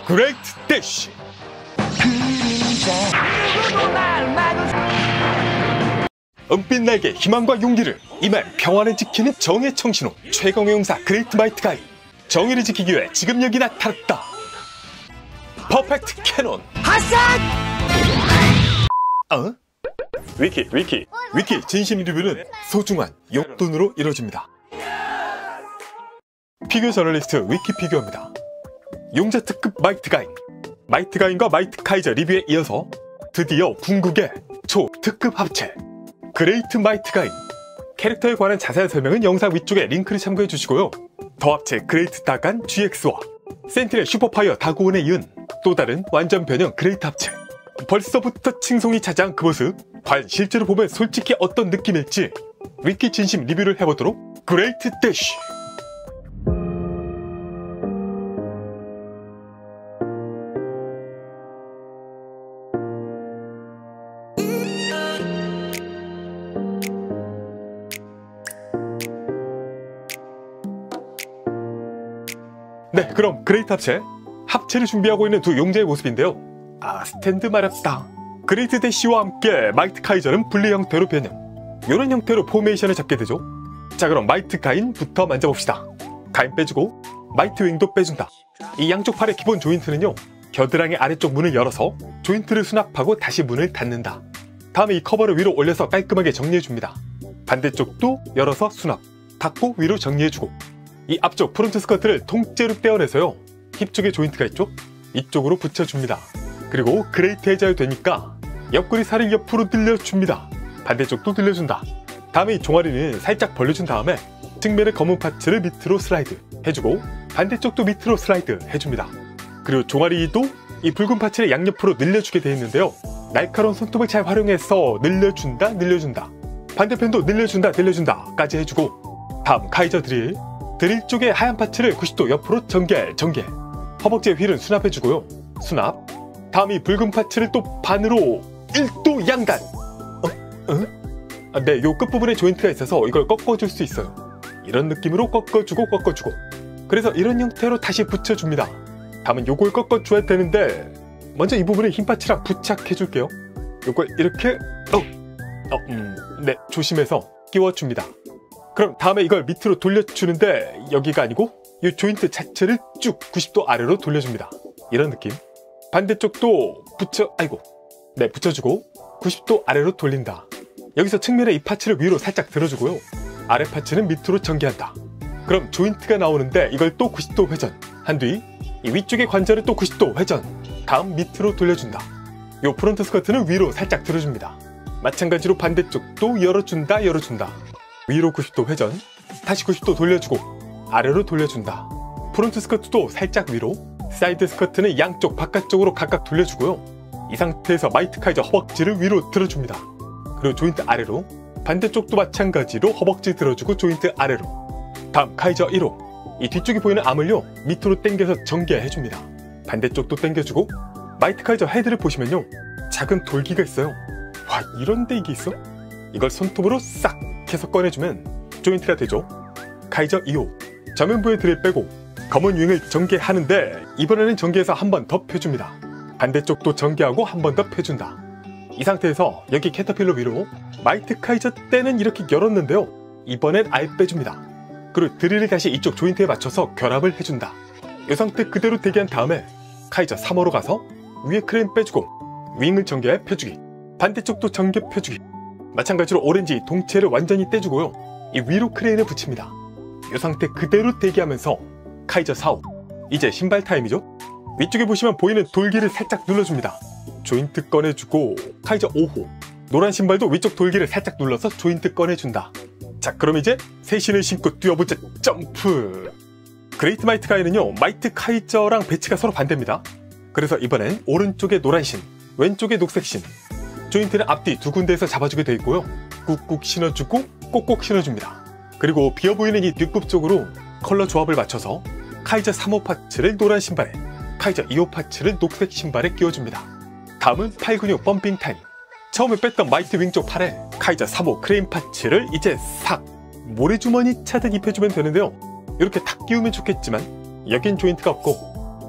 그레이트 대쉬. 은빛 날개 희망과 용기를 이말 평화를 지키는 정의 청신호 최강의 용사 그레이트 마이트 가이. 정의를 지키기 위해 지금 여기 나타났다. 퍼펙트 캐논. 위키 진심 리뷰는 소중한 용돈으로 이루어집니다. 피규어 저널리스트 위키피규어입니다. 용자 특급 마이트 가인, 마이트 가인과 마이트 카이저 리뷰에 이어서 드디어 궁극의 초특급 합체 그레이트 마이트 가인. 캐릭터에 관한 자세한 설명은 영상 위쪽에 링크를 참고해 주시고요. 더 합체 그레이트 다간 GX와 센티넬 슈퍼파이어 다고온에 이은 또 다른 완전 변형 그레이트 합체. 벌써부터 칭송이 차지한 그 모습, 과연 실제로 보면 솔직히 어떤 느낌일지 위키 진심 리뷰를 해보도록 그레이트 대쉬. 네, 그럼 그레이트 합체를 준비하고 있는 두 용자의 모습인데요. 스탠드 마렵다. 그레이트 대쉬와 함께 마이트 카이저는 분리 형태로 변형. 이런 형태로 포메이션을 잡게 되죠. 자, 그럼 마이트 가인부터 만져봅시다. 가인 빼주고 마이트 윙도 빼준다. 이 양쪽 팔의 기본 조인트는요, 겨드랑이 아래쪽 문을 열어서 조인트를 수납하고 다시 문을 닫는다. 다음에 이 커버를 위로 올려서 깔끔하게 정리해줍니다. 반대쪽도 열어서 수납, 닫고 위로 정리해주고, 이 앞쪽 프론트 스커트를 통째로 떼어내서요, 힙 쪽에 조인트가 있죠? 이쪽으로 붙여줍니다. 그리고 그레이트 해자유 되니까 옆구리 살을 옆으로 늘려줍니다. 반대쪽도 늘려준다. 다음에 이 종아리는 살짝 벌려준 다음에 측면의 검은 파츠를 밑으로 슬라이드 해주고 반대쪽도 밑으로 슬라이드 해줍니다. 그리고 종아리도 이 붉은 파츠를 양옆으로 늘려주게 되어 있는데요. 날카로운 손톱을 잘 활용해서 늘려준다 반대편도 늘려준다 까지 해주고, 다음 카이저 드릴 쪽에 하얀 파츠를 90도 옆으로 전개. 허벅지의 휠은 수납해주고요. 수납. 다음 이 붉은 파츠를 또 반으로 1도 양간. 네, 요 끝부분에 조인트가 있어서 이걸 꺾어줄 수 있어요. 이런 느낌으로 꺾어주고 그래서 이런 형태로 다시 붙여줍니다. 다음은 요걸 꺾어줘야 되는데 먼저 이 부분에 흰 파츠랑 부착해줄게요. 요걸 이렇게 네, 조심해서 끼워줍니다. 그럼 다음에 이걸 밑으로 돌려주는데 여기가 아니고 이 조인트 자체를 쭉 90도 아래로 돌려줍니다. 이런 느낌. 반대쪽도 붙여주고 90도 아래로 돌린다. 여기서 측면에 이 파츠를 위로 살짝 들어주고요. 아래 파츠는 밑으로 전개한다. 그럼 조인트가 나오는데 이걸 또 90도 회전 한 뒤 이 위쪽의 관절을 또 90도 회전, 다음 밑으로 돌려준다. 요 프론트 스커트는 위로 살짝 들어줍니다. 마찬가지로 반대쪽도 열어준다. 위로 90도 회전, 다시 90도 돌려주고 아래로 돌려준다. 프론트 스커트도 살짝 위로, 사이드 스커트는 양쪽 바깥쪽으로 각각 돌려주고요. 이 상태에서 마이트 카이저 허벅지를 위로 들어줍니다. 그리고 조인트 아래로, 반대쪽도 마찬가지로 허벅지 들어주고 조인트 아래로. 다음 카이저 1호, 이 뒤쪽에 보이는 암을요 밑으로 당겨서 전개해줍니다. 반대쪽도 당겨주고, 마이트 카이저 헤드를 보시면요 작은 돌기가 있어요. 와, 이런데 이게 있어? 이걸 손톱으로 싹 해서 꺼내주면 조인트가 되죠. 카이저 2호, 전면부의 드릴 빼고 검은 윙을 전개하는데 이번에는 전개해서 한 번 더 펴줍니다. 반대쪽도 전개하고 한 번 더 펴준다. 이 상태에서 여기 캐터필러 위로 마이트 카이저 때는 이렇게 열었는데요, 이번엔 아예 빼줍니다. 그리고 드릴을 다시 이쪽 조인트에 맞춰서 결합을 해준다. 이 상태 그대로 대기한 다음에 카이저 3호로 가서 위에 크레인 빼주고 윙을 전개해 펴주기, 반대쪽도 전개 펴주기, 마찬가지로 오렌지 동체를 완전히 떼주고요. 이 위로 크레인을 붙입니다. 이 상태 그대로 대기하면서 카이저 4호, 이제 신발 타임이죠. 위쪽에 보시면 보이는 돌기를 살짝 눌러줍니다. 조인트 꺼내주고 카이저 5호, 노란 신발도 위쪽 돌기를 살짝 눌러서 조인트 꺼내준다. 자, 그럼 이제 새 신을 신고 뛰어보자. 점프. 그레이트 마이트 가이는요 마이트 카이저랑 배치가 서로 반대입니다. 그래서 이번엔 오른쪽에 노란 신, 왼쪽에 녹색 신, 조인트는 앞뒤 두 군데에서 잡아주게 되어 있고요. 꾹꾹 신어주고 꼭꼭 신어줍니다. 그리고 비어 보이는 이 뒷굽 쪽으로 컬러 조합을 맞춰서 카이저 3호 파츠를 노란 신발에, 카이저 2호 파츠를 녹색 신발에 끼워줍니다. 다음은 팔 근육 펌핑 타임. 처음에 뺐던 마이트 윙 쪽 팔에 카이저 3호 크레인 파츠를 이제 싹 모래주머니 차듯 입혀주면 되는데요. 이렇게 탁 끼우면 좋겠지만 여긴 조인트가 없고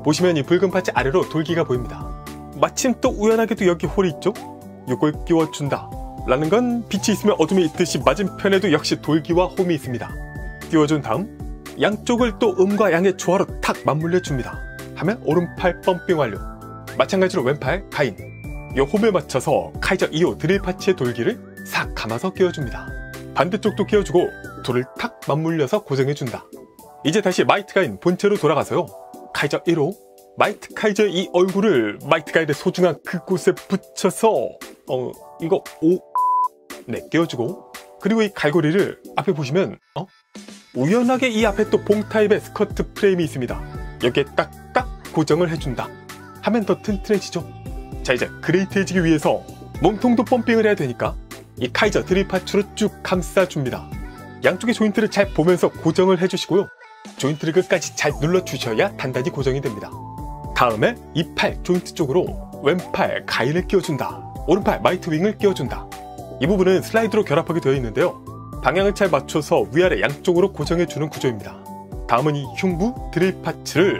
보시면 이 붉은 파츠 아래로 돌기가 보입니다. 마침 또 우연하게도 여기 홀이 있죠? 요걸 끼워준다 라는 건 빛이 있으면 어둠이 있듯이 맞은편에도 역시 돌기와 홈이 있습니다. 끼워준 다음 양쪽을 또 음과 양의 조화로 탁 맞물려 줍니다. 하면 오른팔 펌핑 완료. 마찬가지로 왼팔 가인. 요 홈에 맞춰서 카이저 2호 드릴 파츠의 돌기를 싹 감아서 끼워줍니다. 반대쪽도 끼워주고 둘을 탁 맞물려서 고정해준다. 이제 다시 마이트 가인 본체로 돌아가서요. 카이저 1호 마이트 카이저의 이 얼굴을 마이트 가인의 소중한 그곳에 붙여서 이거 네, 끼워주고, 그리고 이 갈고리를 앞에 보시면 우연하게 이 앞에 또 봉 타입의 스커트 프레임이 있습니다. 여기에 딱딱 고정을 해준다 하면 더 튼튼해지죠. 자, 이제 그레이트해지기 위해서 몸통도 펌핑을 해야 되니까 이 카이저 드릴 파츠로 쭉 감싸줍니다. 양쪽의 조인트를 잘 보면서 고정을 해주시고요. 조인트를 끝까지 잘 눌러주셔야 단단히 고정이 됩니다. 다음에 이 팔 조인트 쪽으로 왼팔 가인을 끼워준다. 오른팔 마이트 윙을 끼워준다. 이 부분은 슬라이드로 결합하게 되어 있는데요. 방향을 잘 맞춰서 위아래 양쪽으로 고정해주는 구조입니다. 다음은 이 흉부 드릴 파츠를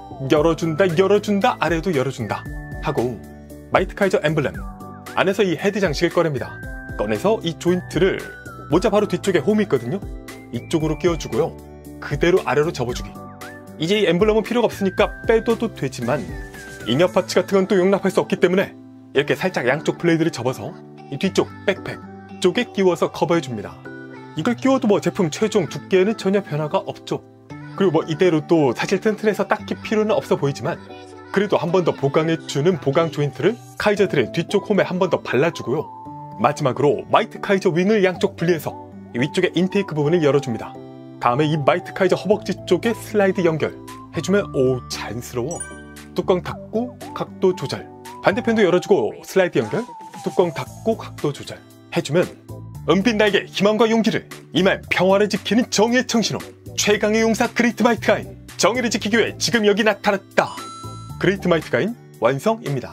열어준다 아래도 열어준다 하고 마이트 카이저 엠블렘 안에서 이 헤드 장식을 꺼냅니다. 꺼내서 이 조인트를 모자 바로 뒤쪽에 홈이 있거든요. 이쪽으로 끼워주고요. 그대로 아래로 접어주기. 이제 이 엠블럼은 필요가 없으니까 빼둬도 되지만 잉여 파츠 같은 건 또 용납할 수 없기 때문에 이렇게 살짝 양쪽 블레이드를 접어서 이 뒤쪽 백팩 쪽에 끼워서 커버해줍니다. 이걸 끼워도 뭐 제품 최종 두께에는 전혀 변화가 없죠. 그리고 뭐 이대로 또 사실 튼튼해서 딱히 필요는 없어 보이지만 그래도 한 번 더 보강해주는 보강 조인트를 카이저 드릴 뒤쪽 홈에 한 번 더 발라주고요. 마지막으로 마이트 카이저 윙을 양쪽 분리해서 위쪽에 인테이크 부분을 열어줍니다. 다음에 이 마이트 카이저 허벅지 쪽에 슬라이드 연결 해주면 오 자연스러워. 뚜껑 닫고 각도 조절. 반대편도 열어주고 슬라이드 연결, 뚜껑 닫고 각도 조절 해주면 은빛 날개 희망과 용기를 이말 평화를 지키는 정의의 청신호 최강의 용사 그레이트 마이트 가인 정의를 지키기 위해 지금 여기 나타났다. 그레이트 마이트 가인 완성입니다.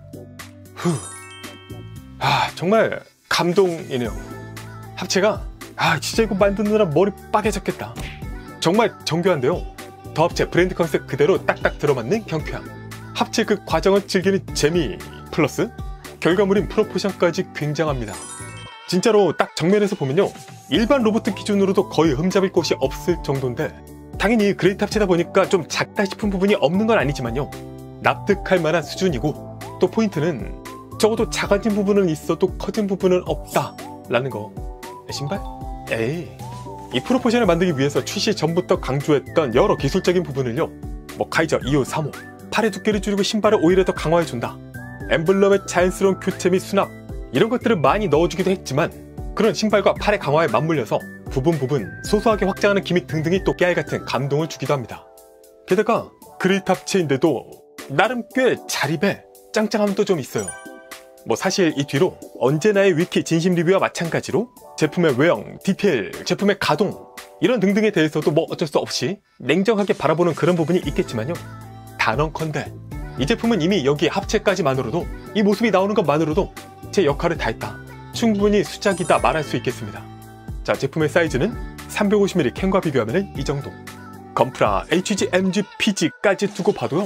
정말 감동이네요. 합체가 진짜 이거 만드느라 머리 빠개졌겠다. 정말 정교한데요. 더 합체 브랜드 컨셉 그대로 딱딱 들어맞는 경쾌함. 합체 그 과정을 즐기는 재미 플러스 결과물인 프로포션까지 굉장합니다. 진짜로 딱 정면에서 보면요. 일반 로봇 기준으로도 거의 흠잡을 곳이 없을 정도인데 당연히 그레이트 합체다 보니까 좀 작다 싶은 부분이 없는 건 아니지만요. 납득할 만한 수준이고 또 포인트는 적어도 작아진 부분은 있어도 커진 부분은 없다 라는 거. 신발? 에이. 이 프로포션을 만들기 위해서 출시 전부터 강조했던 여러 기술적인 부분을요. 뭐 카이저 2호 3호 팔의 두께를 줄이고 신발을 오히려 더 강화해준다. 엠블럼의 자연스러운 교체 및 수납 이런 것들을 많이 넣어주기도 했지만 그런 신발과 팔의 강화에 맞물려서 부분 소소하게 확장하는 기믹 등등이 또 깨알같은 감동을 주기도 합니다. 게다가 그레이트 합체인데도 나름 꽤 자립에 짱짱함도 좀 있어요. 뭐 사실 이 뒤로 언제나의 위키 진심 리뷰와 마찬가지로 제품의 외형, 디테일, 제품의 가동 이런 등등에 대해서도 뭐 어쩔 수 없이 냉정하게 바라보는 그런 부분이 있겠지만요. 단언컨대 이 제품은 이미 여기 합체까지만으로도 이 모습이 나오는 것만으로도 제 역할을 다했다. 충분히 수작이다 말할 수 있겠습니다. 자, 제품의 사이즈는 350mm 캔과 비교하면 이 정도. 건프라, HG, MG, PG까지 두고 봐도요.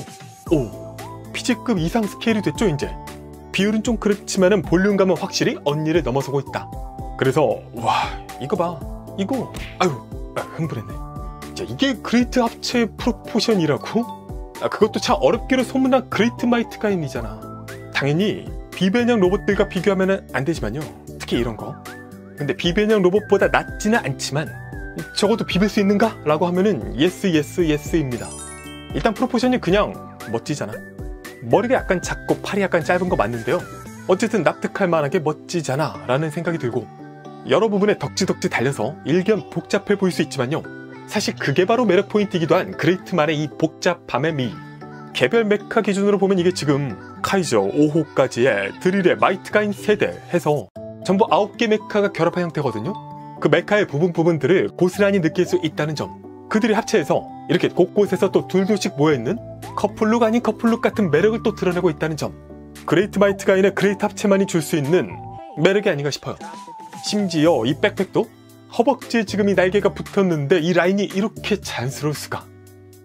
PG급 이상 스케일이 됐죠 이제. 비율은 좀 그렇지만은 볼륨감은 확실히 언니를 넘어서고 있다. 그래서 이거 봐. 이거 흥분했네. 자, 이게 그레이트 합체 프로포션이라고? 그것도 참 어렵기로 소문난 그레이트 마이트 가인이잖아. 당연히 비변형 로봇들과 비교하면 안 되지만요. 특히 이런 거. 근데 비변형 로봇보다 낫지는 않지만 적어도 비빌 수 있는가? 라고 하면은 예스입니다. 일단 프로포션이 그냥 멋지잖아. 머리가 약간 작고 팔이 약간 짧은 거 맞는데요. 어쨌든 납득할 만하게 멋지잖아 라는 생각이 들고 여러 부분에 덕지덕지 달려서 일견 복잡해 보일 수 있지만요. 사실 그게 바로 매력 포인트이기도 한 그레이트만의 이 복잡함의 미. 개별 메카 기준으로 보면 이게 지금 카이저 5호까지의 드릴의 마이트 가인 세대 해서 전부 9개 메카가 결합한 형태거든요. 그 메카의 부분들을 고스란히 느낄 수 있다는 점. 그들이 합체해서 이렇게 곳곳에서 또 둘둘씩 모여있는 커플룩 아닌 커플룩 같은 매력을 또 드러내고 있다는 점. 그레이트 마이트 가인의 그레이트 합체만이 줄 수 있는 매력이 아닌가 싶어요. 심지어 이 백팩도 허벅지에 지금 이 날개가 붙었는데 이 라인이 이렇게 자연스러울 수가.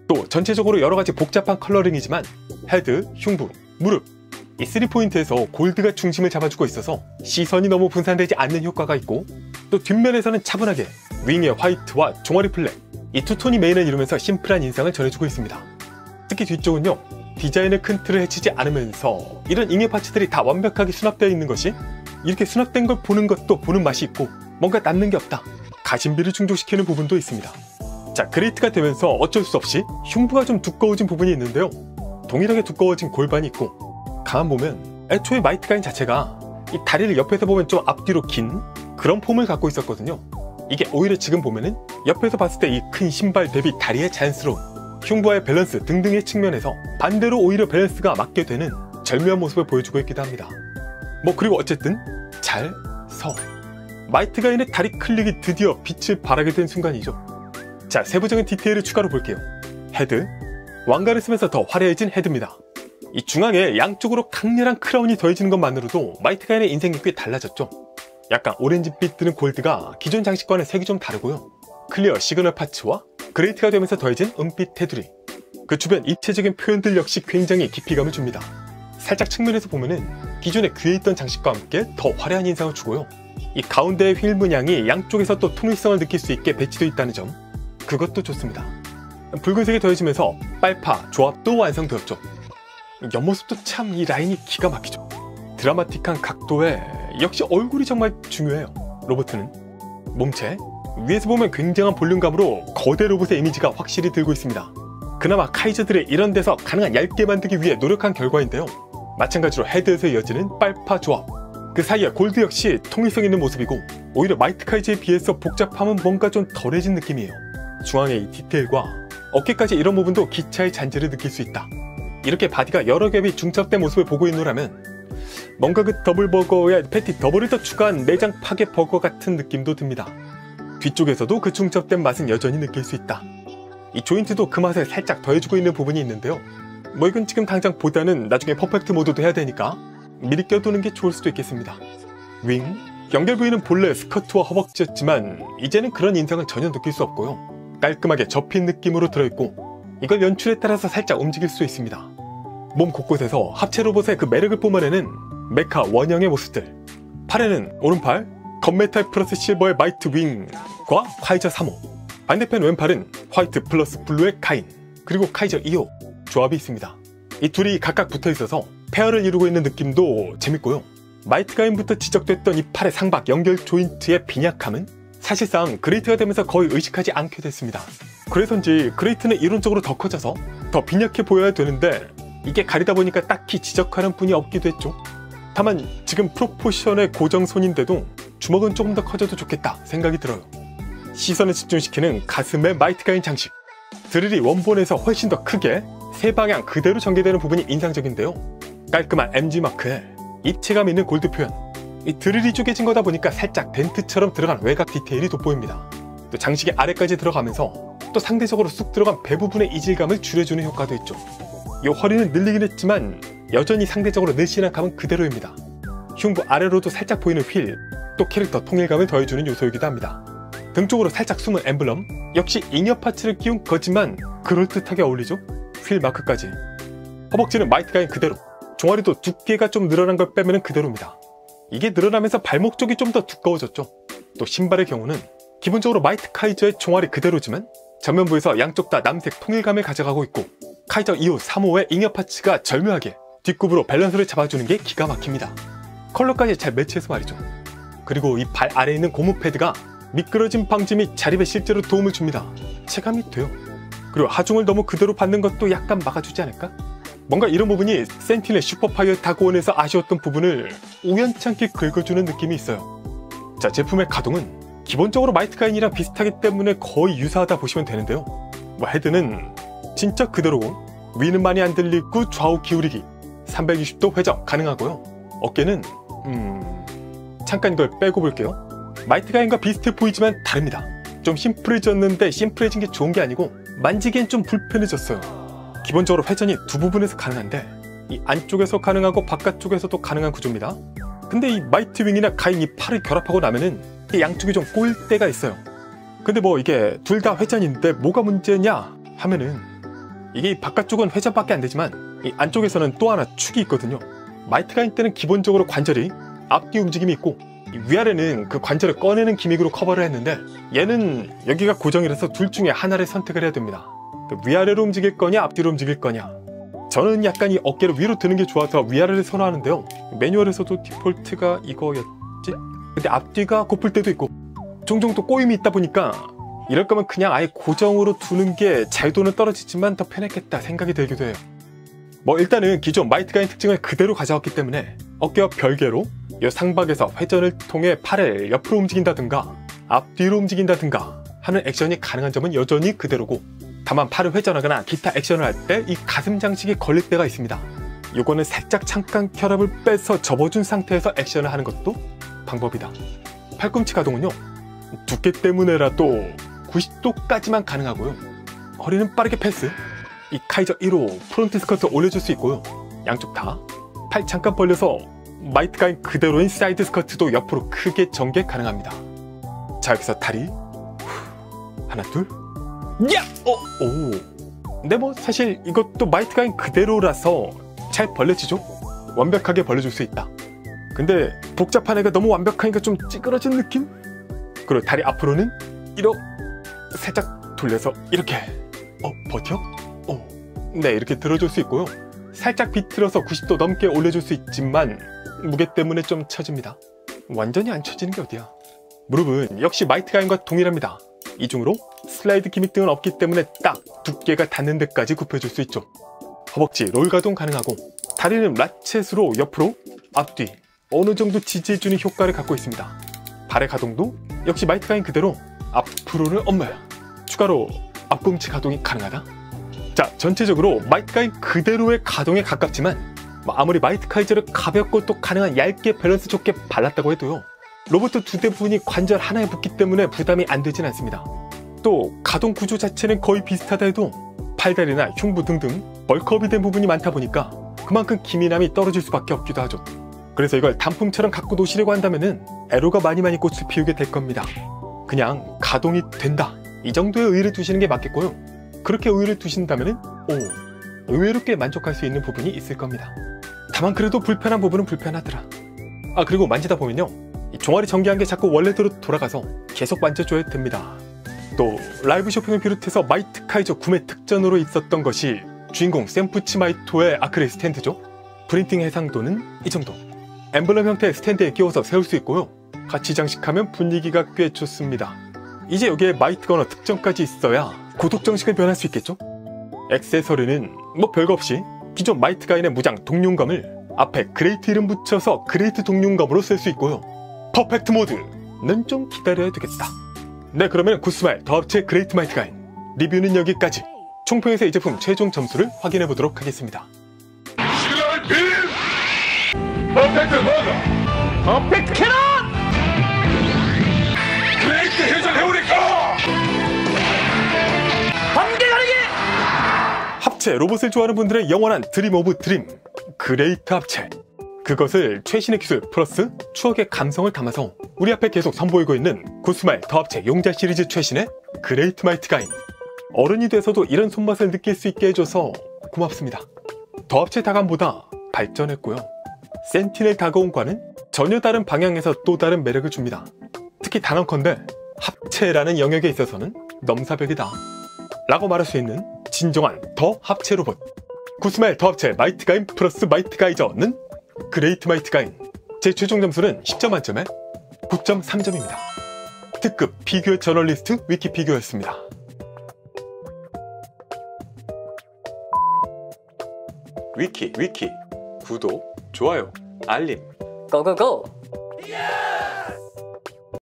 또 전체적으로 여러가지 복잡한 컬러링이지만 헤드, 흉부, 무릎 이 3포인트에서 골드가 중심을 잡아주고 있어서 시선이 너무 분산되지 않는 효과가 있고, 또 뒷면에서는 차분하게 윙의 화이트와 종아리 플랫 이 투톤이 메인을 이루면서 심플한 인상을 전해주고 있습니다. 특히 뒤쪽은요, 디자인의 큰 틀을 해치지 않으면서 이런 잉여 파츠들이 다 완벽하게 수납되어 있는 것이, 이렇게 수납된 걸 보는 것도 보는 맛이 있고 뭔가 남는 게 없다, 가심비를 충족시키는 부분도 있습니다. 자, 그레이트가 되면서 어쩔 수 없이 흉부가 좀 두꺼워진 부분이 있는데요, 동일하게 두꺼워진 골반이 있고, 가만 보면 애초에 마이트 가인 자체가 이 다리를 옆에서 보면 좀 앞뒤로 긴 그런 폼을 갖고 있었거든요. 이게 오히려 지금 보면은 옆에서 봤을 때 이 큰 신발 대비 다리의 자연스러움, 흉부와의 밸런스 등등의 측면에서 반대로 오히려 밸런스가 맞게 되는 절묘한 모습을 보여주고 있기도 합니다. 그리고 어쨌든 잘 서. 마이트 가인의 다리 클릭이 드디어 빛을 발하게 된 순간이죠. 자, 세부적인 디테일을 추가로 볼게요. 헤드, 왕관을 쓰면서 더 화려해진 헤드입니다. 이 중앙에 양쪽으로 강렬한 크라운이 더해지는 것만으로도 마이트 가인의 인생이 꽤 달라졌죠. 약간 오렌지빛 드는 골드가 기존 장식과는 색이 좀 다르고요, 클리어 시그널 파츠와 그레이트가 되면서 더해진 은빛 테두리, 그 주변 입체적인 표현들 역시 굉장히 깊이감을 줍니다. 살짝 측면에서 보면은 기존에 귀에 있던 장식과 함께 더 화려한 인상을 주고요, 이 가운데의 휠 문양이 양쪽에서 또 통일성을 느낄 수 있게 배치되어 있다는 점, 그것도 좋습니다. 붉은색이 더해지면서 빨파 조합도 완성되었죠. 옆모습도 참 이 라인이 기가 막히죠. 드라마틱한 각도에 역시 얼굴이 정말 중요해요. 로버트는 몸체 위에서 보면 굉장한 볼륨감으로 거대 로봇의 이미지가 확실히 들고 있습니다. 그나마 카이저들의 이런 데서 가능한 얇게 만들기 위해 노력한 결과인데요, 마찬가지로 헤드에서 이어지는 빨파 조합, 그 사이에 골드 역시 통일성 있는 모습이고, 오히려 마이트 카이저에 비해서 복잡함은 뭔가 좀 덜해진 느낌이에요. 중앙의 이 디테일과 어깨까지 이런 부분도 기차의 잔재를 느낄 수 있다. 이렇게 바디가 여러 겹이 중첩된 모습을 보고 있노라면 뭔가 그 더블버거에 패티 더블을 더 추가한 내장 파괴 버거 같은 느낌도 듭니다. 뒤쪽에서도 그 중첩된 맛은 여전히 느낄 수 있다. 이 조인트도 그 맛을 살짝 더해주고 있는 부분이 있는데요, 이건 지금 당장 보다는 나중에 퍼펙트 모드도 해야 되니까 미리 껴두는 게 좋을 수도 있겠습니다. 윙, 연결 부위는 본래 스커트와 허벅지였지만 이제는 그런 인상은 전혀 느낄 수 없고요, 깔끔하게 접힌 느낌으로 들어있고, 이걸 연출에 따라서 살짝 움직일 수 있습니다. 몸 곳곳에서 합체 로봇의 그 매력을 뿜어내는 메카 원형의 모습들, 팔에는 오른팔 건메탈 플러스 실버의 마이트 윙과 카이저 3호, 반대편 왼팔은 화이트 플러스 블루의 카인, 그리고 카이저 2호 조합이 있습니다. 이 둘이 각각 붙어있어서 페어를 이루고 있는 느낌도 재밌고요, 마이트 가인부터 지적됐던 이 팔의 상박 연결 조인트의 빈약함은 사실상 그레이트가 되면서 거의 의식하지 않게 됐습니다. 그래서인지 그레이트는 이론적으로 더 커져서 더 빈약해 보여야 되는데, 이게 가리다 보니까 딱히 지적하는 분이 없기도 했죠. 다만 지금 프로포션의 고정손인데도 주먹은 조금 더 커져도 좋겠다 생각이 들어요. 시선을 집중시키는 가슴의 마이트 가인 장식, 드릴이 원본에서 훨씬 더 크게 세 방향 그대로 전개되는 부분이 인상적인데요, 깔끔한 MG마크에 입체감 있는 골드 표현, 이 드릴이 쪼개진 거다 보니까 살짝 덴트처럼 들어간 외곽 디테일이 돋보입니다. 또 장식의 아래까지 들어가면서 또 상대적으로 쑥 들어간 배 부분의 이질감을 줄여주는 효과도 있죠. 이 허리는 늘리긴 했지만 여전히 상대적으로 늘씬한 감은 그대로입니다. 흉부 아래로도 살짝 보이는 휠, 또 캐릭터 통일감을 더해주는 요소이기도 합니다. 등 쪽으로 살짝 숨은 엠블럼, 역시 잉여 파츠를 끼운 거지만 그럴듯하게 어울리죠? 휠 마크까지. 허벅지는 마이트 가인 그대로, 종아리도 두께가 좀 늘어난 걸 빼면 그대로입니다. 이게 늘어나면서 발목 쪽이 좀 더 두꺼워졌죠. 또 신발의 경우는 기본적으로 마이트 카이저의 종아리 그대로지만 전면부에서 양쪽 다 남색 통일감을 가져가고 있고, 카이저 2호, 3호의 잉여 파츠가 절묘하게 뒷굽으로 밸런스를 잡아주는 게 기가 막힙니다. 컬러까지 잘 매치해서 말이죠. 그리고 이 발 아래에 있는 고무 패드가 미끄러짐 방지 및 자립에 실제로 도움을 줍니다. 체감이 돼요. 그리고 하중을 너무 그대로 받는 것도 약간 막아주지 않을까? 뭔가 이런 부분이 센티넬 슈퍼파이어 다그온에서 아쉬웠던 부분을 우연찮게 긁어주는 느낌이 있어요. 자, 제품의 가동은 기본적으로 마이트 가인이랑 비슷하기 때문에 거의 유사하다 보시면 되는데요, 헤드는 진짜 그대로고, 위는 많이 안 들리고 좌우 기울이기 360도 회전 가능하고요, 어깨는 잠깐 이걸 빼고 볼게요. 마이트 가인과 비슷해 보이지만 다릅니다. 좀 심플해졌는데 심플해진 게 좋은 게 아니고 만지기엔 좀 불편해졌어요. 기본적으로 회전이 두 부분에서 가능한데 이 안쪽에서 가능하고 바깥쪽에서도 가능한 구조입니다. 근데 이 마이트 윙이나 가인 이 팔을 결합하고 나면은 양쪽이 좀 꼬일 때가 있어요. 근데 이게 둘 다 회전인데 뭐가 문제냐 하면은 이게 바깥쪽은 회전밖에 안 되지만 이 안쪽에서는 또 하나 축이 있거든요. 마이트가인 때는 기본적으로 관절이 앞뒤 움직임이 있고 위아래는 그 관절을 꺼내는 기믹으로 커버를 했는데 얘는 여기가 고정이라서 둘 중에 하나를 선택을 해야 됩니다. 위아래로 움직일 거냐 앞뒤로 움직일 거냐. 저는 약간 이 어깨를 위로 드는 게 좋아서 위아래를 선호하는데요. 매뉴얼에서도 디폴트가 이거였지? 근데 앞뒤가 고플 때도 있고 종종 또 꼬임이 있다 보니까 이럴 거면 그냥 아예 고정으로 두는 게 자유도는 떨어지지만 더 편했겠다 생각이 들기도 해요. 뭐 일단은 기존 마이트가인 특징을 그대로 가져왔기 때문에 어깨와 별개로 이 상박에서 회전을 통해 팔을 옆으로 움직인다든가 앞뒤로 움직인다든가 하는 액션이 가능한 점은 여전히 그대로고, 다만 팔을 회전하거나 기타 액션을 할 때 이 가슴 장식이 걸릴 때가 있습니다. 이거는 살짝 잠깐 혈압을 빼서 접어준 상태에서 액션을 하는 것도 방법이다. 팔꿈치 가동은요, 두께 때문에라도 90도까지만 가능하고요. 허리는 빠르게 패스, 이 카이저 1호 프론트 스커트 올려줄 수 있고요. 양쪽 다 팔 잠깐 벌려서 마이트가인 그대로인 사이드 스커트도 옆으로 크게 전개 가능합니다. 자, 여기서 다리 하나 둘 야! 오. 근데 뭐 사실 이것도 마이트가인 그대로라서 잘 벌려지죠? 완벽하게 벌려줄 수 있다. 근데 복잡한 애가 너무 완벽하니까 좀 찌그러진 느낌? 그리고 다리 앞으로는 이렇게 살짝 돌려서 이렇게 버텨? 네, 이렇게 들어줄 수 있고요. 살짝 비틀어서 90도 넘게 올려줄 수 있지만 무게 때문에 좀 처집니다. 완전히 안 처지는 게 어디야. 무릎은 역시 마이트가인과 동일합니다. 이중으로 슬라이드 기믹 등은 없기 때문에 딱 두께가 닿는 데까지 굽혀줄 수 있죠. 허벅지 롤 가동 가능하고, 다리는 라쳇으로 옆으로 앞뒤 어느 정도 지지해주는 효과를 갖고 있습니다. 발의 가동도 역시 마이트가인 그대로 앞으로는 엄마야. 추가로 앞꿈치 가동이 가능하다. 자, 전체적으로 마이트가인 그대로의 가동에 가깝지만 아무리 마이트카이저를 가볍고 또 가능한 얇게 밸런스 좋게 발랐다고 해도요, 로봇 두 대부분이 관절 하나에 붙기 때문에 부담이 안 되진 않습니다. 또 가동 구조 자체는 거의 비슷하다 해도 팔다리나 흉부 등등 벌크업이 된 부분이 많다 보니까 그만큼 기민함이 떨어질 수밖에 없기도 하죠. 그래서 이걸 단품처럼 갖고 노시려고 한다면은 애로가 많이 꽃을 피우게 될 겁니다. 그냥 가동이 된다, 이 정도의 의의를 두시는 게 맞겠고요. 그렇게 의의를 두신다면은 의외로 꽤 만족할 수 있는 부분이 있을 겁니다. 다만 그래도 불편한 부분은 불편하더라. 그리고 만지다 보면요, 이 종아리 전개한 게 자꾸 원래대로 돌아가서 계속 만져줘야 됩니다. 또 라이브 쇼핑을 비롯해서 마이트카이저 구매 특전으로 있었던 것이 주인공 샘푸치 마이토의 아크릴 스탠드죠. 프린팅 해상도는 이 정도. 엠블럼 형태의 스탠드에 끼워서 세울 수 있고요. 같이 장식하면 분위기가 꽤 좋습니다. 이제 여기에 마이트거너 특전까지 있어야 고독 정식을 변할 수 있겠죠? 액세서리는 뭐 별거 없이 기존 마이트가인의 무장 동룡검을 앞에 그레이트 이름 붙여서 그레이트 동룡검으로 쓸 수 있고요. 퍼펙트 모드는 좀 기다려야 되겠다. 네, 그러면 구스마일 더 합체 그레이트 마이트가인 리뷰는 여기까지. 총평에서 이 제품 최종 점수를 확인해 보도록 하겠습니다. 퍼펙트 모드, 퍼펙트 캐논, 그레이트 회전 해오리카, 번개 가리기. 합체 로봇을 좋아하는 분들의 영원한 드림 오브 드림, 그레이트 합체. 그것을 최신의 기술 플러스 추억의 감성을 담아서 우리 앞에 계속 선보이고 있는 구스마일 더 합체 용자 시리즈 최신의 그레이트 마이트가인. 어른이 돼서도 이런 손맛을 느낄 수 있게 해줘서 고맙습니다. 더 합체 다감보다 발전했고요. 센티넬 다가온과는 전혀 다른 방향에서 또 다른 매력을 줍니다. 특히 단언컨대 합체라는 영역에 있어서는 넘사벽이다 라고 말할 수 있는 진정한 더 합체 로봇. 구스마일 더 합체 마이트가인 플러스 마이트가이저는 그레이트 마이트가인. 제 최종 점수는 10점 만점에 9.3점입니다. 특급 피규어 저널리스트 위키피규어였습니다. 위키 구독, 좋아요, 알림 고고고!